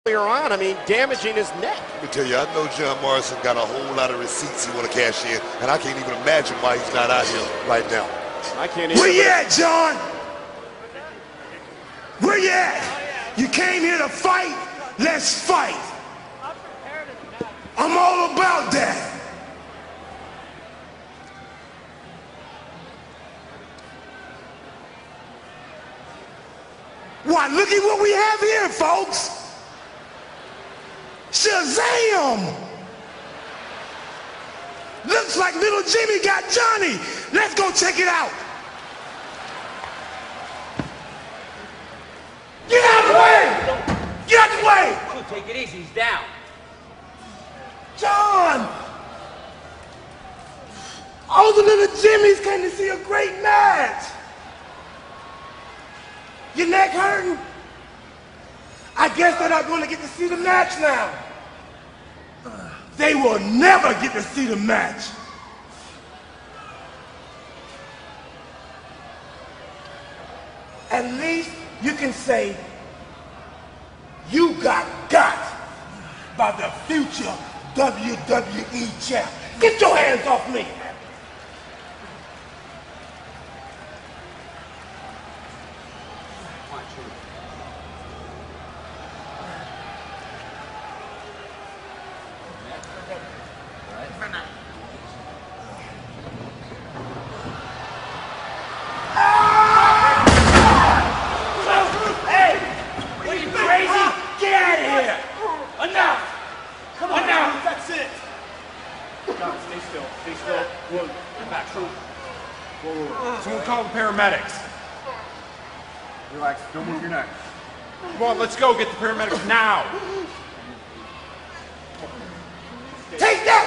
earlier on, I mean, damaging his neck. Let me tell you, I know John Morrison got a whole lot of receipts he want to cash in, and I can't even imagine why he's not out here right now. I can't even. Where you at, John? Where you at? You came here to fight? Let's fight. I'm all about that. Why, look at what we have here, folks. Shazam! Looks like little Jimmy got Johnny. Let's go check it out. Get out of the way! Get out of the way! Take it easy, he's down. John! All the little Jimmys came to see a great match. Your neck hurting? I guess they're not going to get to see the match now. They will never get to see the match. At least you can say you got by the future WWE champ. Get your hands off me. Stay still. Whoa, back. Someone call the paramedics. Relax, don't move your neck. Come on, let's go. Get the paramedics now. Take that!